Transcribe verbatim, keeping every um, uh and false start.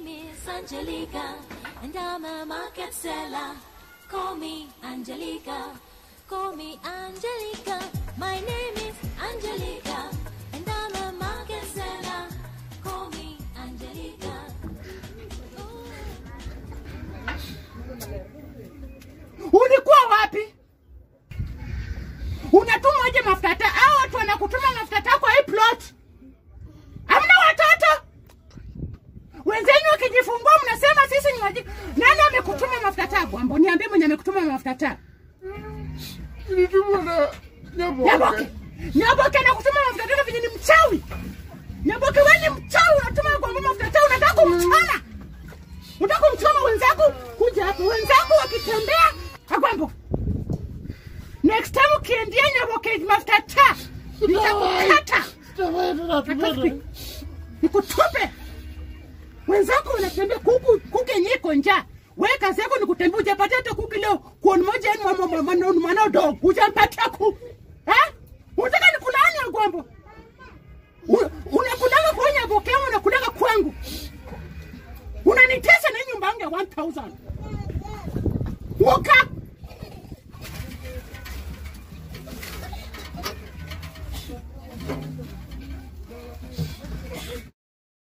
name is Angelica, and I'm a market seller. Call me Angelica, call me Angelica. My name is Angelica, and I'm a market seller. Call me Angelica. Ulikuwa wapi? Unatuma aje mafuta? Hao watu wanakutuma mafuta kwa hii plot. Hamna watoto? Wenzenu wakijifungua mnasema sisi ni wajika. Nani amekutuma mafuta? Bwana, niambie mwenye amekutuma mafuta. Nilituma na Nyaboke. Nyaboke. Nyaboke anakutuma mafuta vyenye ni mchawi. Nyaboke wewe ni mchawi, unatuma kwa mama mafuta, unataka kumchana. Unataka kumchoma wenzako kuja hapo. Wenzako wakitembea akwambo. Next time ukiendia Nyaboke mafuta ta. Nitakukata. Nikutupe. Wenzako wanatembea kuku kuke nyiko njaa. Wewe kazi yako ni kutembea, hujapata hata kuku leo. Kwa mmoja ni mama mama mama dog. Hujapata kuku. Eh? Unataka nikulaani agwambo? Unakulaga kwa Nyaboke, unakulaga kwangu. Unanitesa na nyumba yangu ya one thousand.